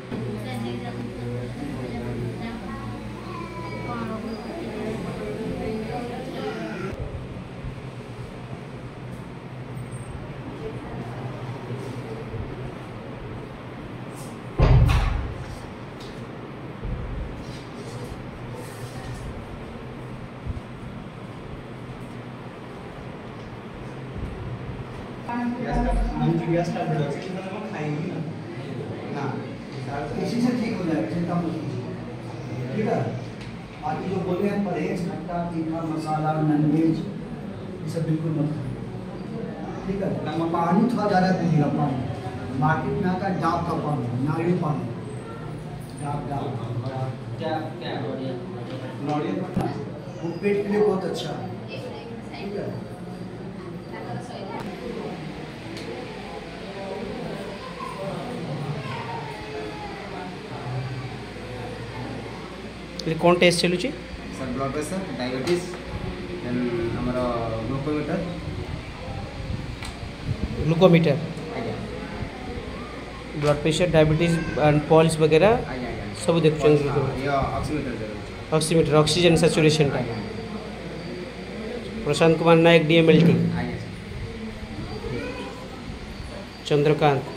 Gas का production मतलब हम खाएंगे ना इसी से ठीक हो जाएगा, चिंता मत कीजिए, ठीक है। बाकी जो बोले हैं परहेज, खट्टा तीखा मसाला नॉनवेज ये सब बिल्कुल मत खाइए, ठीक है। नमक पानी थोड़ा ज़्यादा पीजिएगा, पानी मार्केट में आता है डाब का पानी, नारियल पानी, डाब क्या क्या नॉरियल वो पेट के लिए बहुत अच्छा है, ठीक है। कौन टेस्ट चलुच sir blood pressure diabetes then हमर glucometer glucometer blood pressure diabetes and pulse वगैरह सब देख ऑक्सीमीटर ऑक्सीजन सैचुरेशन का प्रशांत कुमार नायक DMLT चंद्रकांत